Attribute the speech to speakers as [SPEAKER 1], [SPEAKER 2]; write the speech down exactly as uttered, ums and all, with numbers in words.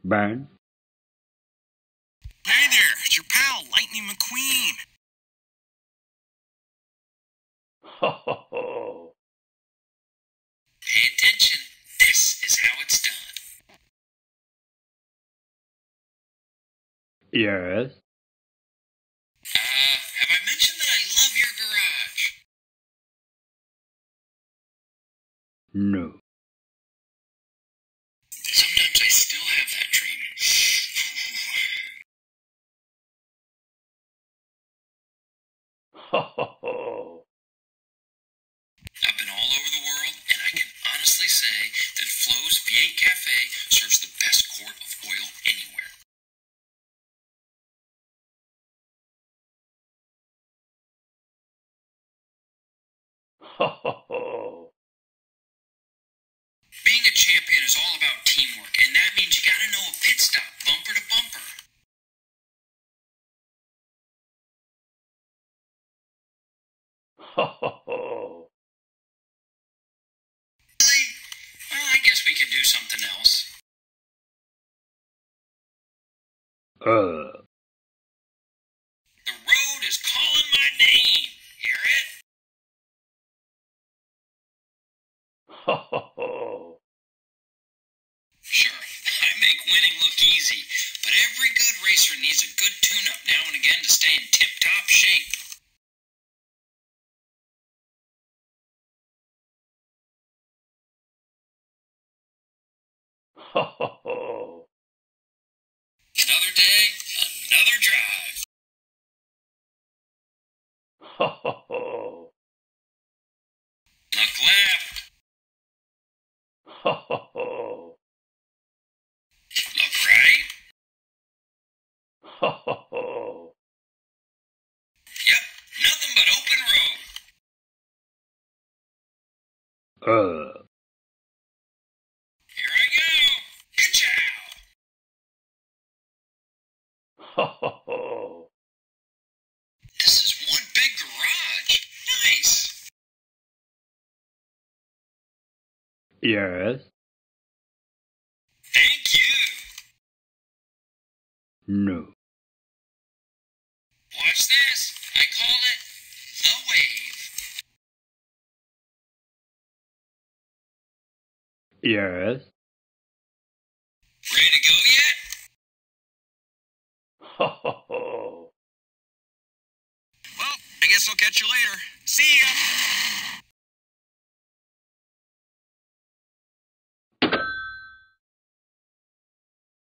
[SPEAKER 1] Burn.
[SPEAKER 2] Hey there, it's your pal, Lightning McQueen.
[SPEAKER 1] Ho ho ho.
[SPEAKER 2] Pay attention. This is how it's done.
[SPEAKER 1] Yes.
[SPEAKER 2] Uh, have I mentioned that I love your garage?
[SPEAKER 1] No.
[SPEAKER 2] Sometimes I still have that dream.
[SPEAKER 1] Ho ho ho.
[SPEAKER 2] I've been all over the world, and I can honestly say that Flo's V eight Cafe serves the best quart of oil anywhere.
[SPEAKER 1] Ho ho ho.
[SPEAKER 2] Being a champion is all about teamwork, and that means you gotta know a pit stop, bumper to bumper.
[SPEAKER 1] Ho ho ho.
[SPEAKER 2] Really? Well, I guess we could do something else.
[SPEAKER 1] Uh.
[SPEAKER 2] The road is calling my name. Hear it?
[SPEAKER 1] Ho ho ho.
[SPEAKER 2] Sure, I make winning look easy, but every good racer needs a good tune-up now and again to stay in tip-top shape.
[SPEAKER 1] Ho ho ho.
[SPEAKER 2] Another day, another drive.
[SPEAKER 1] Ho ho ho.
[SPEAKER 2] Look left,
[SPEAKER 1] Ho ho ho.
[SPEAKER 2] look right.
[SPEAKER 1] Ho ho ho.
[SPEAKER 2] Yep, nothing but open road.
[SPEAKER 1] Uh.
[SPEAKER 2] Here I go. Ka-chow!
[SPEAKER 1] Ho ho ho.
[SPEAKER 2] This is one big garage. Nice.
[SPEAKER 1] Yes.
[SPEAKER 2] Thank you.
[SPEAKER 1] No.
[SPEAKER 2] Watch this. I call it the wave.
[SPEAKER 1] Yes.
[SPEAKER 2] Ready to go yet?
[SPEAKER 1] Ho ho ho.
[SPEAKER 2] Well, I guess I'll catch you later. See ya.